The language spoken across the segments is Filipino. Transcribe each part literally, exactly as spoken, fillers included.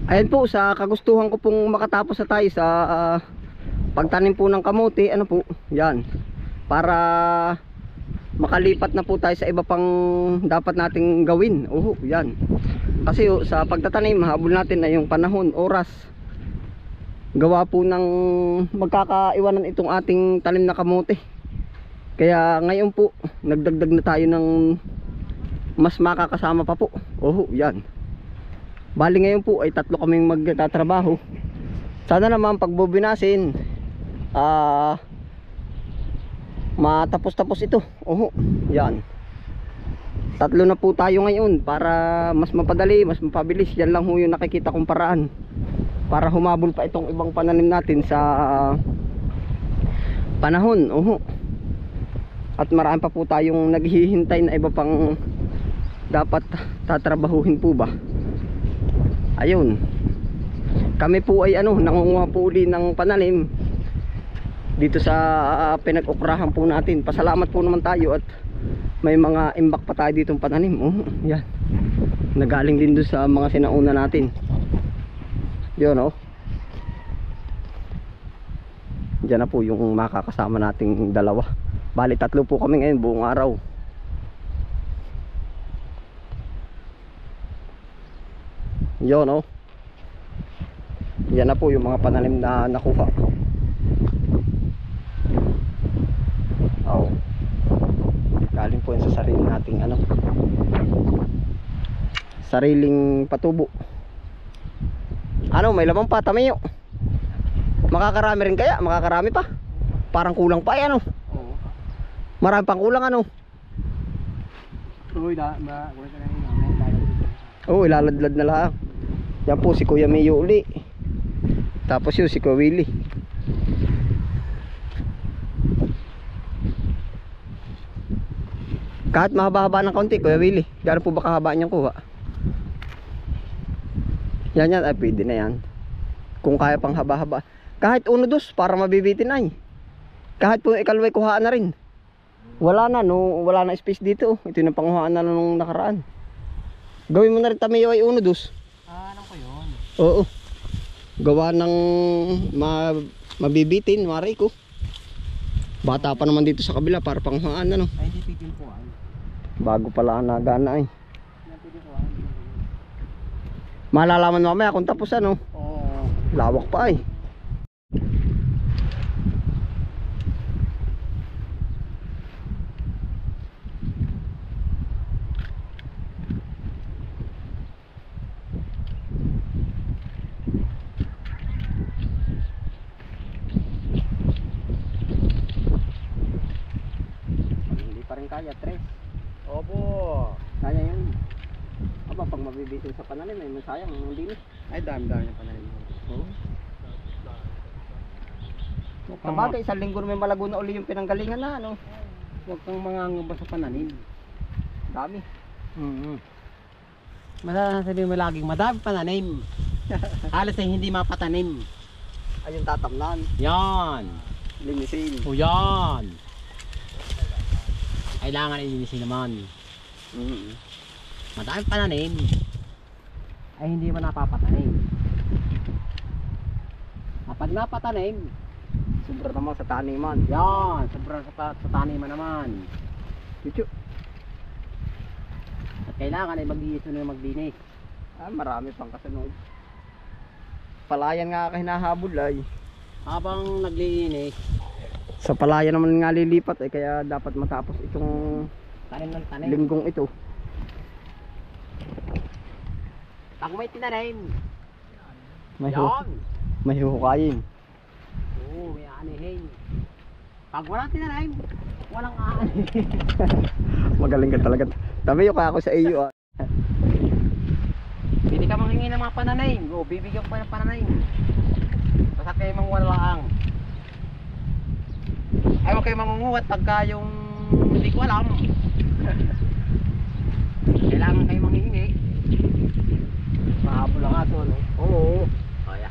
Ayan po, sa kagustuhan ko pong makatapos na tayo sa uh, pagtanim po ng kamote, ano po, yan, para makalipat na po tayo sa iba pang dapat nating gawin. Oho, yan. Kasi oh, sa pagtatanim, habol natin na yung panahon, oras. Gawa po ng magkakaiwanan itong ating tanim na kamote. Kaya ngayon po, nagdagdag na tayo ng mas makakasama pa po. Oho, yan. Bali ngayon po ay tatlo kaming magtatrabaho. Sana naman pagbubinasin ah uh, matapos-tapos ito. Oho, yan. Tatlo na po tayo ngayon para mas mapadali, mas mapabilis. Yan lang ho yung nakikita kong paraan para humabol pa itong ibang pananim natin sa uh, panahon. Oho. At marami pa po tayong naghihintay na iba pang dapat tatrabahuhin po ba. Ayun, kami po ay ano, nangunguha po uli ng pananim dito sa uh, pinag-ukrahan po natin. Pasalamat po naman tayo at may mga imbak pa tayo ditong pananim. Oh, yan. Nagaling din doon sa mga sinauna natin. Yun, oh. Diyan na po yung makakasama nating dalawa. Bali tatlo po kami ngayon buong araw. Yun, oh. Yan na po yung mga pananim na nakuha. Oh. Galing po yan sa sarili nating ano, sariling patubo. Ano, may lamang pa, tamiyo. Makakarami rin kaya? Makakarami pa? Parang kulang pa yan, ano? Oo. Marami pang kulang, ano? Uy, da, ba, kulit na yun. Oo, ilaladlad na lang. Yan po si Kuya Mayo uli. Tapos yun si Kuya Willie. Kahit mahaba-haba ng kaunti, Kuya Willie, gano'n po ba kahaba niyang kuha? Yan yan, ay pwede na yan. Kung kaya pang haba-haba. Kahit uno dos, para mabibitin ay. Kahit po ikalaway kuhaan na rin. Wala na, no, wala na space dito. Ito yung panguhaan na nung nakaraan. Gawin mo na rin tamiyo ay uno dos. Ah, ano ko yun? Oo. Gawa ng ma mabibitin, maray ko. Bata pa naman dito sa kabila para panguhaan, ano. Ay, hindi pwedeng po. Bago pala ang nagana ay. Hindi pwedeng po. Malalaman mamaya kung tapos, ano. Oo. Lawak pa ay. Hindi pa rin kaya, tres. Opo. Kaya yun. Aba, pag mabibitin sa panalim ay masayang, hindi na. Ay, dami-dami na panalim. Oo. Sabagay, isang linggo may malago na uli yung pinanggalingan na, ano. Huwag kang mangangamba sa pananim. Dami. Mm-hmm. Masasabi mo laging madami pananim. Halos ay hindi mapatanim. Ayun tatamnan, Yan. linisin. O yan. Kailangan ilinisin naman. Mm-hmm. Madami pananim ay hindi mo napapatanim. Kapag napatanim, Sobra naman sa taniman. yan, sobrang sa, sa taniman naman. Chuchu. At kailangan ay mag-iiso na maglinis. Ah, marami pang kasunod. Palayan nga hinahabol ay. Habang naglilinis, Sa palayan naman nga lilipat ay kaya dapat matapos itong tanim ng tanim. linggong ito. Pag may tinanim, May, hu yan. may huhukayin. Oo, may anihin. Pag walang tinanim, walang aanihin. Magaling ka talaga. Tabi yung ako sa iyo. Ah. Hindi ka manghingi ng mga pananim. O, bibigyan ko ng pananim. Basta kayo mangwalang. Ay, huwag kayo mangunguwat pagka yung hindi ko alam. Kailangan kayo manghingi. Mahabol ang aso, no? Oo. Kaya.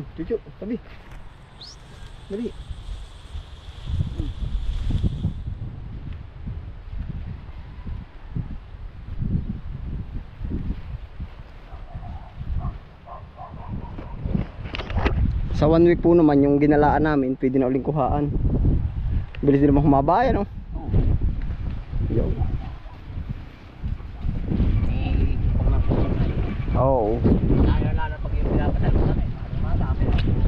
Hmm, Chuchu, tabi. Dali. Sa one week po naman yung ginalaan namin, pwede na uling kuhaan. Bilis din naman humaba yan, no? Yo. Eh, kung na po tayo. Oo. Lalo lalo pag yung pinapadala sa akin. Madami.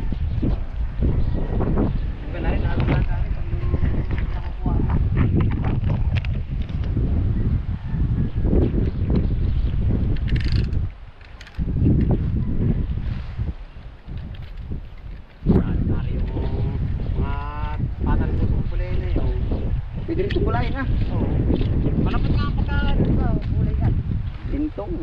Iba na rin, lalo na tayo pag yung nakakuha. Lalo yung mga patal po sa kulay na yun. Pwede rin tumulay na. Oo. Malapit nga ang pagka sa kulay yan. Tintong.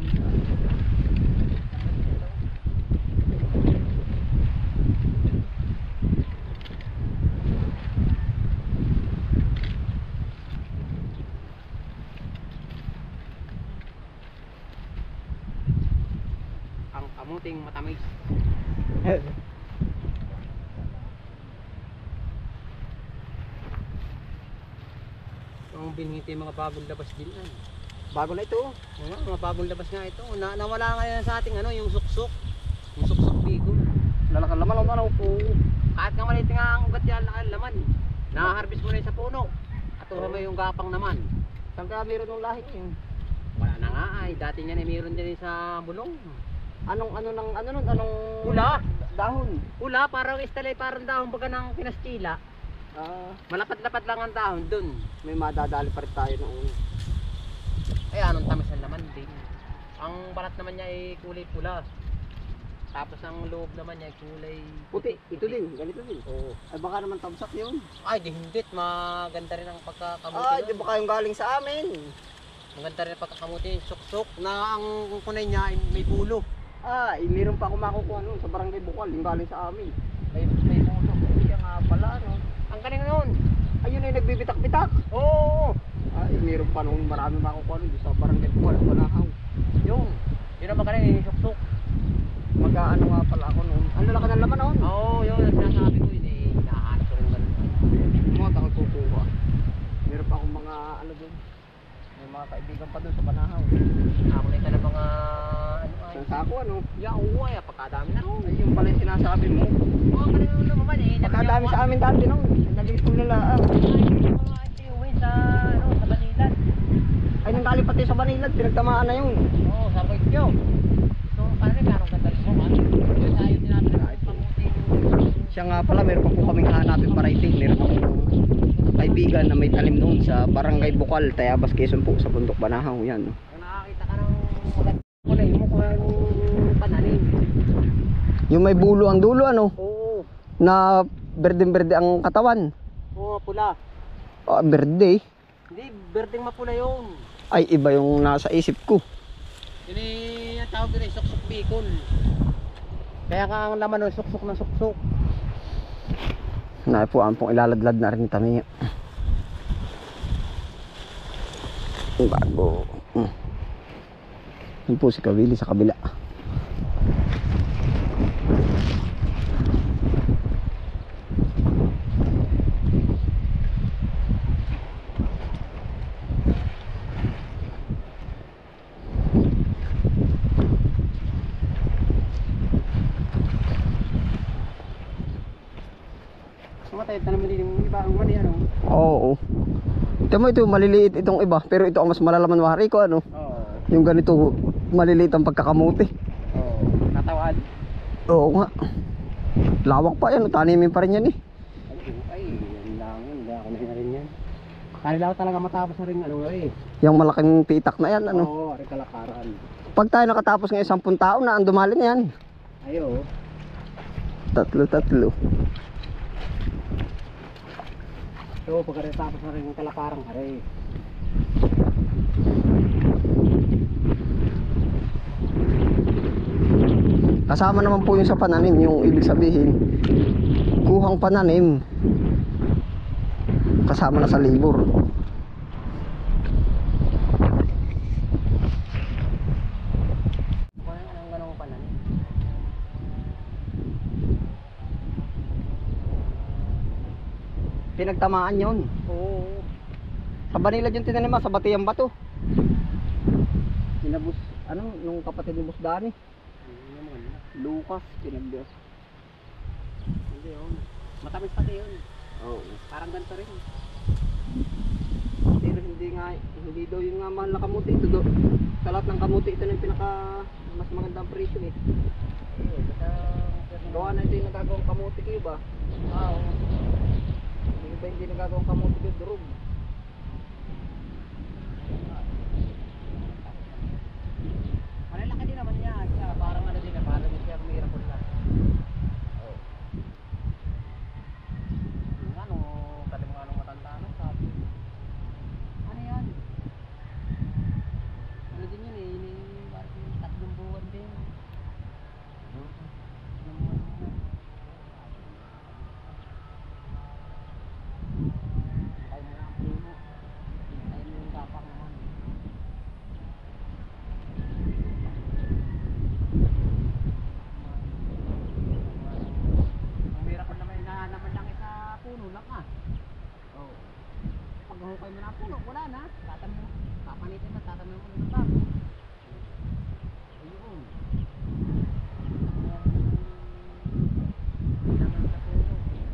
Ang kamuting matamis. Ang binhiti mga bagong labas din ay. Bago na ito. Oo nga, mga bagong labas nga ito. Na, nawala ngayon sa ating ano, yung suksok. Yung suksok bigol. Lalakan laman ang ano. Oo. Kahit nga maliit nga ang ugat yan, laki ang laman. Nakaharvest mo na yun sa puno. At tuha mo yung gapang naman. Saan kaya meron ng lahi yun? Wala na nga ay. Dati niyan ay meron din sa bulong. Anong ano ng ano nun? Anong Ula. dahon? Ula, parang istalay, parang dahon baga ng pinastila. Ah, Malapad-lapad lang ang dahon dun. may madadali pa rin tayo noon. Ay, anong tamis ang laman din. Ang balat naman niya ay kulay pula. Tapos ang loob naman niya ay kulay Puti, ito din, ganito din. Oo. Ay baka naman tamsak yun. Ay, di hindi. Maganda rin ang pagkakamuti Ay, nun. di ba kayong galing sa amin? Maganda rin ang pagkakamuti. Suksok na ang kunay niya ay may bulo. Ah, eh, meron pa ako makukuha nun sa barangay Bukal, yung galing sa amin. May, may bulo. Kaya nga pala, ano? Ang galing nun. Ayun ay nagbibitak-bitak. Oo. Ay, meron pa noon marami makukuha nun sa barangay Bukal, Banahaw. Yun. Yun ang magaling. Yung suksok. Mag-ano nga pala ako noon. Ano laki ng laman noon? Oo, yun. Ang sinasabi ko yun eh. Nakahanap ko rin ganun. Mga takot kukuha. Meron pa akong mga ano doon. May mga kaibigan pa doon sa Banahaw. Ako na ka na mga ano ay. Sa sako ano? Ya, oo ay. Pagkadami na ron. Ay, yung pala yung sinasabi mo. Oo, galing nun naman eh. Pagkadami sa amin dati noon. Nagipong nila ah. Sa ano, sa Banilan. Ay, nang galing pati sa Banilad, pinagtamaan na yun. Oo, sa Bagyo. So, paano rin parang ganda rin mo, man? Yung tayo tinatanong ng kamuting. Siya nga pala, meron pa po kaming hanapin para iting. Meron akong kaibigan na may talim noon sa barangay Bukal, Tayabas, Quezon po, sa Bundok Banahaw. Yan. Kung nakakita ka ng maganda kulay mo, kung anong pananim. Yung may bulo ang dulo, ano? Oo. Na berdeng-berde ang katawan. Oo, pula. Ah, berde. Hindi, berdeng mapula yun. Ay, iba yung nasa isip ko. Yun eh, ang tawag din ay suksok bicol. Kaya ka ang laman ng suksok na suksok. Na po, ampong ilaladlad na rin kami. Bago. Hmm. Yun po si Kawili sa kabila. Matay, tanong mo din yung iba ang mani, ano? Oo. Ito mo ito, maliliit itong iba. Pero ito ang mas malalaman wari ko, ano? Oo. Yung ganito, maliliit ang pagkakamuti. Oo. Natawad. Oo nga. Lawak pa yan, tanimin pa rin yan eh. Ay, yan lang. Hindi ako na rin yan. Kanilaw talaga matapos na rin, ano eh. Yung malaking pitak na yan, ano? Oo, rin kalakaran. Pag tayo nakatapos ng isang taon na, ang dumali na yan. Ayo. Tatlo, tatlo. So, pagka tapos na rin yung kalakarang kare. Kasama naman po yung sa pananim, yung ibig sabihin, kuhang pananim. Kasama na sa libur. Kung ang ganong pananim. pinagtamaan yon. Oo. Sa Banilad yung tinanim sa Batiyang Bato. Pinabus, ano, nung kapatid ni Boss Dani. Hindi naman na. Lucas, pinagbios. Hindi yun. Matamis pati yun. Oo. Parang ganito rin. Pero hindi nga, hindi daw yung nga mahal na kamuti. Ito do, sa lahat ng kamuti, ito na yung pinaka mas magandang presyo eh. Oo. Basta... Gawa na ito yung nagagawang kamuti kayo ba? Oo. Hindi ba hindi nagagawang kamuti kayo durog? Malalaki din naman yan. Siya, parang ano din, parang din siya miracle lang. Oo. Yung ano, talim nga nung matanda na, sabi. Ano yan? Ano din yun eh, yun eh, parang tatlong buwan din. Tatlong buwan din. Hintay mo lang ang primo. Hintay mo yung gapak naman. Ang miracle naman naman lang sa puno lang ah. Oo. Pag hukay mo na ang puno, wala na. Tatanong mo, papanitin mo, tatanong mo ng bago. Ayun. Naman sa puno.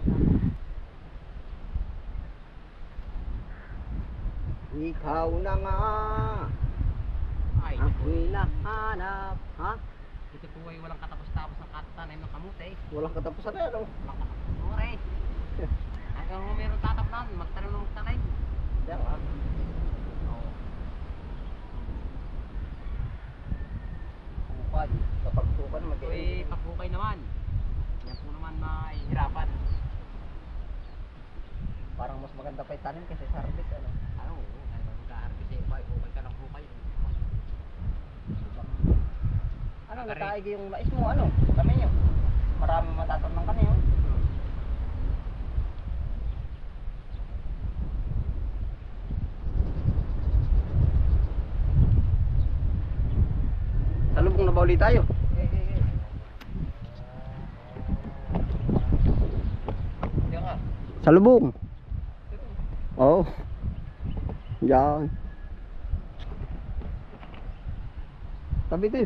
Ikaw na nga, Ay, ako'y nahanap. Ha? ito po ay walang katapos-tapos ng katatanim ng kamote. Walang katapusan na ano? Walang katapos. Ore. Hanggang mo meron tatapnan, magtanong ng magtanay. Diyan ah. Oo. Bukad. Kapag sukan, Ito ay mag-i- pagbukay naman. Yan po naman mahihirapan. parang mas maganda pa itanim kasi sa harvest ano. Ano, ano ba mag-aarapis eh, bukay, bukay ka lang bukay. Ano, Agari. nataig yung mais mo, ano? Kami nyo. Marami matatanong kami yun. Salubong na ba ulit tayo? Okay, okay, okay. Diyan nga. Salubong. Oo. Oh. Yan. Tabi din.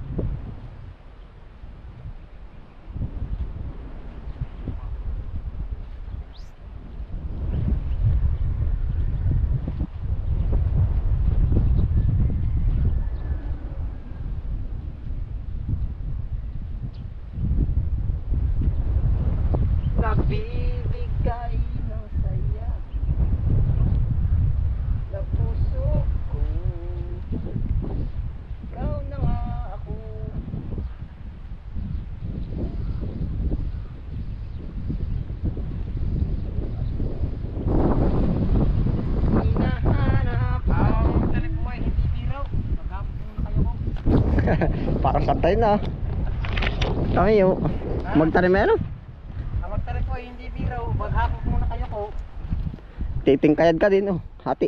Nagbibigay ng saya na puso ko. Ikaw na nga ako. Hinahanap Ang talim mo ay hindi biro. Maghapon muna kayo ko. parang kantay na. Kami yun. Magtanim ano? Ang magtalim mo ay hindi biro. Maghapon muna kayo ko. Titingkayad ka din oh. Hati.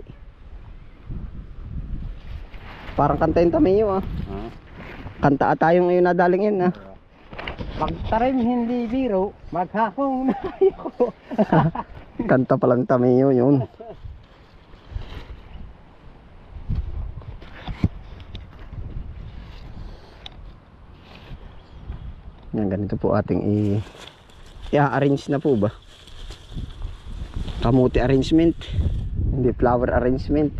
Parang kantayin kami yun ah. Kanta tayo ngayon nadaling yan ah. Magtarim hindi biro. Maghapon muna kayo ko. Kanta pa lang tamiyo yun. Yan, ganito po ating i i-arrange na po ba? Kamuti arrangement, hindi flower arrangement.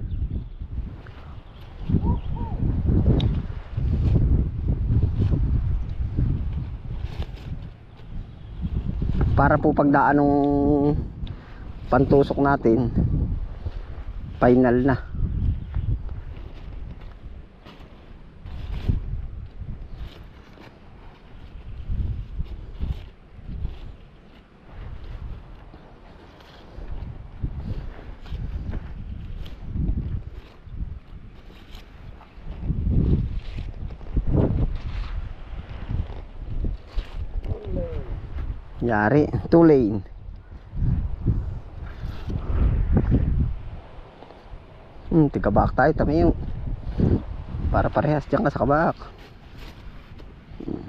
Para po pagdaan ng pantusok natin, final na. Yari, two lane. Hmm, tigabak tayo, tami yung para parehas dyan ka sa kabak. Hmm.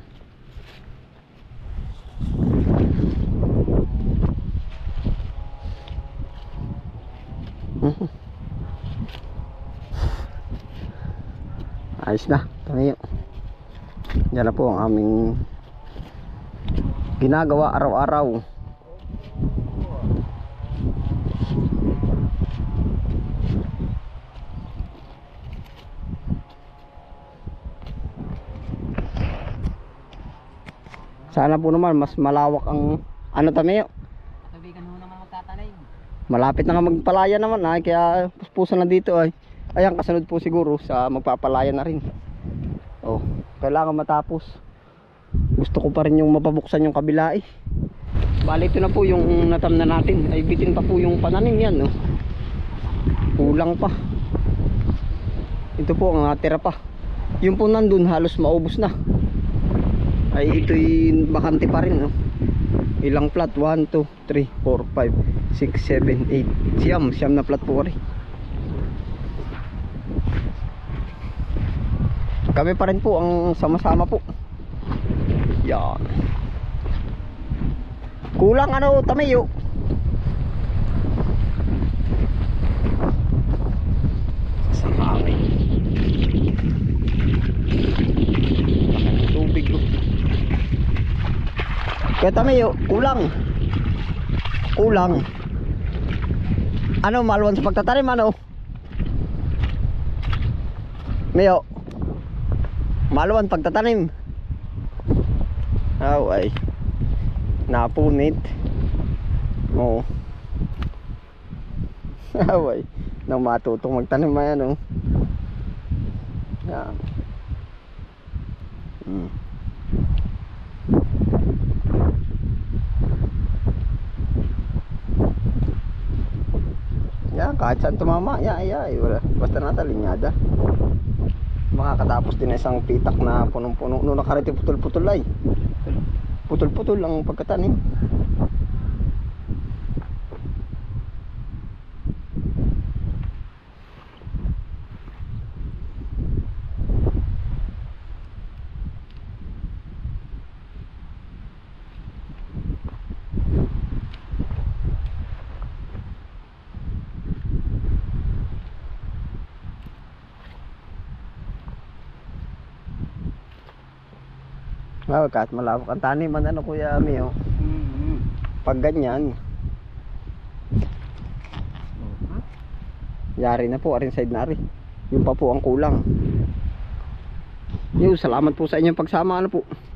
Ayos na. Tamiyo. Yan na po ang aming ginagawa araw-araw. Sana po naman mas malawak ang ano Tamiyo. Katabigan ho naman magtatanim. Malapit na nga magpalaya naman ay kaya puspusan na dito ay. Ayan kasunod po siguro sa magpapalaya na rin. Oh, kailangan matapos. Gusto ko pa rin yung mapabuksan yung kabila eh. Bali ito na po yung natam na natin. Ay bitin pa po yung pananim yan no. Kulang pa. Ito po ang natira pa. Yung po nandun halos maubos na. Ay ito'y bakante pa rin no. Ilang plat? one, two, three, four, five, six, seven, eight. Siyam, siyam na plat po rin. Kami pa rin po ang sama-sama po. Yan. Kulang ano Tamiyo. Sa kami. Tubig ko. Kaya Tamiyo, kulang. Kulang. Ano malwan sa pagtatanim ano? Miyo. Malwan pagtatanim. Aw ay. Napunit. Oo. Aw ay. Nang matutong magtanim ayan oh. Yan. Hmm. Yan, kahit saan tumama, ya, ya, wala. Basta nasa linyada. Makakatapos din na isang pitak na punong-puno. Noong nakariti putol-putol ay. Putol-putol ang pagkatanim. Ah, kahit malawak ang taniman ano Kuya Mio. Mm-hmm. Pag ganyan. Huh? Yari na po, arin side na rin. Yun pa po ang kulang. Yo, salamat po sa inyong pagsama ano po.